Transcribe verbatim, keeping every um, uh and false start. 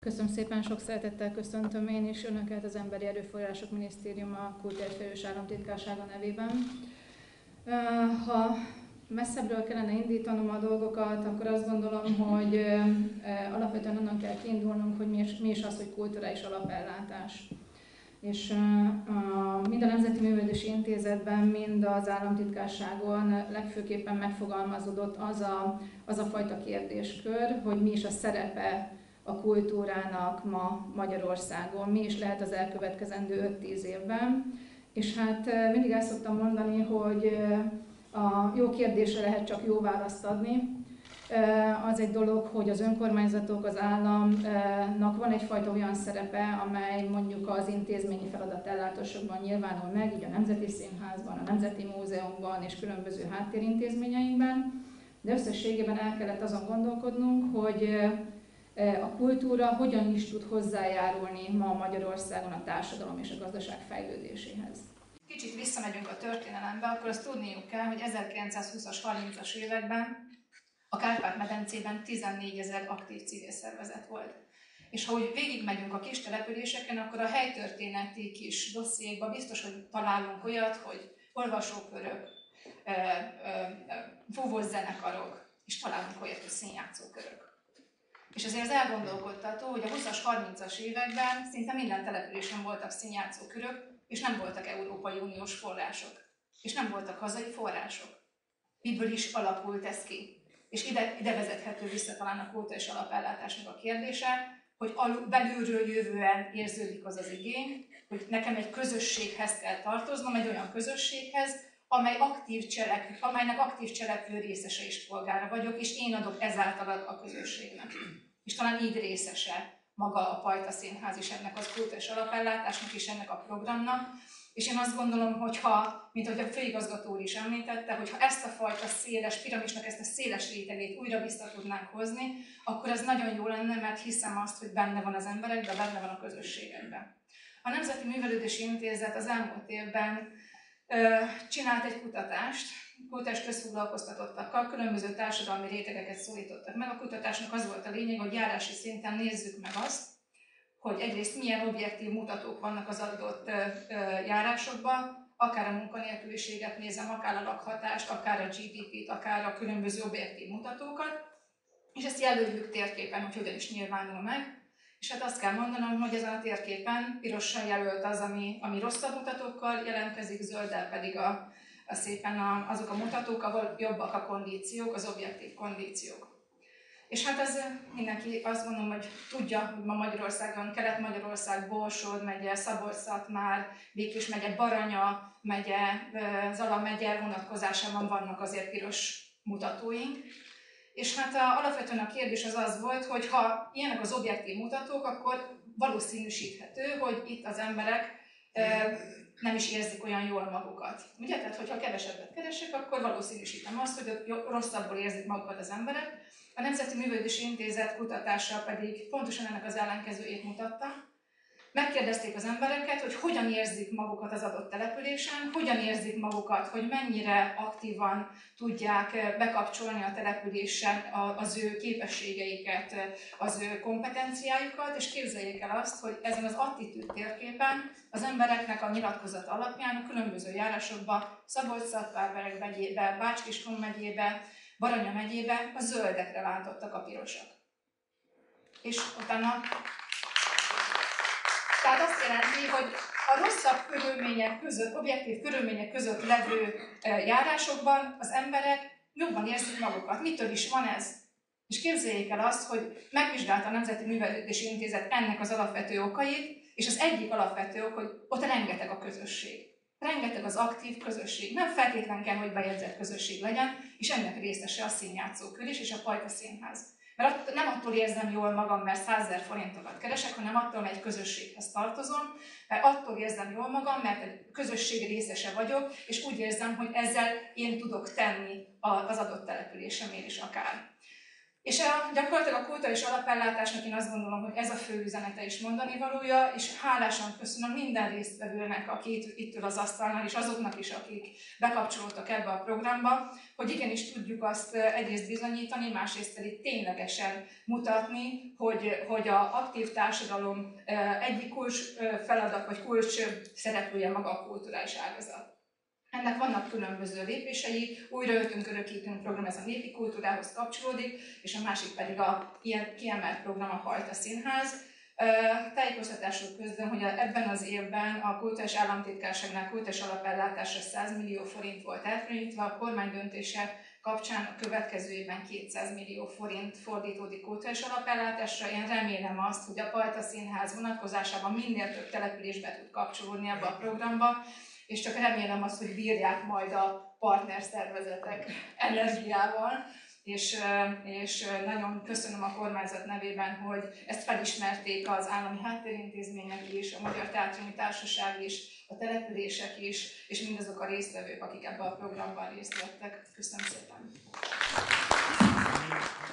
Köszönöm szépen, sok szeretettel köszöntöm én is Önöket, az Emberi Erőforrások Minisztériuma Kultúrát Felelős Államtitkársága nevében. Ha messzebbről kellene indítanom a dolgokat, akkor azt gondolom, hogy alapvetően onnan kell kiindulnunk, hogy mi is az, hogy kulturális alapellátás. És mind a Nemzeti Művelődési Intézetben, mind az államtitkárságon legfőképpen megfogalmazódott az a, az a fajta kérdéskör, hogy mi is a szerepe a kultúrának ma Magyarországon, mi is lehet az elkövetkezendő öt-tíz évben. És hát mindig el szoktam mondani, hogy a jó kérdésre lehet csak jó választ adni. Az egy dolog, hogy az önkormányzatok, az államnak van egyfajta olyan szerepe, amely mondjuk az intézményi feladatellátásokban nyilvánul meg, így a Nemzeti Színházban, a Nemzeti Múzeumban és különböző háttérintézményeinkben, de összességében el kellett azon gondolkodnunk, hogy a kultúra hogyan is tud hozzájárulni ma Magyarországon a társadalom és a gazdaság fejlődéséhez. Kicsit visszamegyünk a történelembe, akkor azt tudniuk kell, hogy ezerkilencszázhúszas, harmincas években a Kárpát-medencében tizennégyezer aktív civil szervezet volt. És ha úgy végigmegyünk a kis településeken, akkor a helytörténeti kis dossziékban biztos, hogy találunk olyat, hogy olvasókörök, fúvós zenekarok, és találunk olyat, hogy színjátszókörök. És azért az elgondolkodtató, hogy a húszas, harmincas években szinte minden településen voltak színjátszókörök, és nem voltak Európai Uniós források, és nem voltak hazai források. Miből is alakult ez ki? És ide, ide vezethető vissza talán a kulturális alapellátásnak a kérdése, hogy belülről jövően érződik az az igény, hogy nekem egy közösséghez kell tartoznom, egy olyan közösséghez, amely aktív cselek, amelynek aktív cselekvő részese és polgára vagyok, és én adok ezáltal a közösségnek. És talán így részese maga a Pajta Színház is ennek az kulturális alapellátásnak és ennek a programnak. És én azt gondolom, hogyha, mint ahogy a főigazgató úr is említette, hogyha ezt a fajta széles piramisnak, ezt a széles rétegét újra vissza tudnánk hozni, akkor ez nagyon jó lenne, mert hiszem azt, hogy benne van az emberekben, benne van a közösségekben. A Nemzeti Művelődési Intézet az elmúlt évben ö, csinált egy kutatást, kultúrás közfoglalkoztatottakkal, különböző társadalmi rétegeket szólítottak meg. A kutatásnak az volt a lényeg, hogy járási szinten nézzük meg azt, hogy egyrészt milyen objektív mutatók vannak az adott járásokban, akár a munkanélküliséget nézem, akár a lakhatást, akár a gé dé pét, akár a különböző objektív mutatókat, és ezt jelöljük térképen, hogy hogyan is nyilvánul meg. És hát azt kell mondanom, hogy ezen a térképen pirosan jelölt az, ami, ami rosszabb mutatókkal jelentkezik, zölddel pedig a, a szépen a, azok a mutatók, ahol jobbak a kondíciók, az objektív kondíciók. És hát ez mindenki azt gondolom, hogy tudja, hogy ma Magyarországon, Kelet-Magyarország, Borsod megye, Szabolcs-Szatmár, Békés megye, Baranya megye, Zala megye vonatkozásában vannak azért piros mutatóink. És hát a, alapvetően a kérdés az az volt, hogy ha ilyenek az objektív mutatók, akkor valószínűsíthető, hogy itt az emberek e, nem is érzik olyan jól magukat. Ugye? Tehát, hogyha kevesebbet keresek, akkor valószínűsítem azt, hogy rosszabbul érzik magukat az emberek. A Nemzeti Művelődési Intézet kutatása pedig pontosan ennek az ellenkezőjét mutatta. Megkérdezték az embereket, hogy hogyan érzik magukat az adott településen, hogyan érzik magukat, hogy mennyire aktívan tudják bekapcsolni a településen az ő képességeiket, az ő kompetenciájukat, és képzeljék el azt, hogy ezen az attitűd térképen az embereknek a nyilatkozat alapján a különböző járásokban, Szabolcs-Szatmár megyébe, Bács-Kiskun megyébe, Baranya megyébe a zöldekre váltottak a pirosak. És utána... Tehát azt jelenti, hogy a rosszabb körülmények között, objektív körülmények között levő járásokban az emberek jobban érzik magukat. Mitől is van ez? És képzeljék el azt, hogy megvizsgálta a Nemzeti Művelődési Intézet ennek az alapvető okait, és az egyik alapvető ok, hogy ott rengeteg a közösség. Rengeteg az aktív közösség. Nem feltétlen kell, hogy bejegyzett közösség legyen, és ennek részese a színjátszókör is, és a Pajta Színház. Mert nem attól érzem jól magam, mert százezer forintokat keresek, hanem attól, mert egy közösséghez tartozom, mert attól érzem jól magam, mert egy közösség részese vagyok, és úgy érzem, hogy ezzel én tudok tenni az adott településemért is akár. És a, gyakorlatilag a kulturális alapellátásnak én azt gondolom, hogy ez a fő üzenete is mondani valója, és hálásan köszönöm minden résztvevőnek, aki itt, itt ül az asztalnál, és azoknak is, akik bekapcsolódtak ebbe a programba, hogy igenis tudjuk azt egyrészt bizonyítani, másrészt pedig ténylegesen mutatni, hogy, hogy az aktív társadalom egyik kulcs feladat, vagy kulcs szereplője maga a kulturális ágazat. Ennek vannak különböző lépései, újra ötünk örökítünk program, ez a népi kultúrához kapcsolódik, és a másik pedig a ilyen kiemelt program, a Hajta Színház. Tájékoztatásról közlöm, hogy ebben az évben a Kulturális Államtitkárságnál kulturális alapellátásra száz millió forint volt elkülönítve, a kormány döntése kapcsán a következő évben kétszáz millió forint fordítódik kulturális alapellátásra. Én remélem azt, hogy a Hajta Színház vonatkozásában minél több településbe tud kapcsolódni ebbe a programba, és csak remélem azt, hogy bírják majd a partnerszervezetek energiával, és, és nagyon köszönöm a kormányzat nevében, hogy ezt felismerték az állami háttérintézmények is, a Magyar Teátrumi Társaság is, a települések is, és mindazok a résztvevők, akik ebben a programban részt vettek. Köszönöm szépen!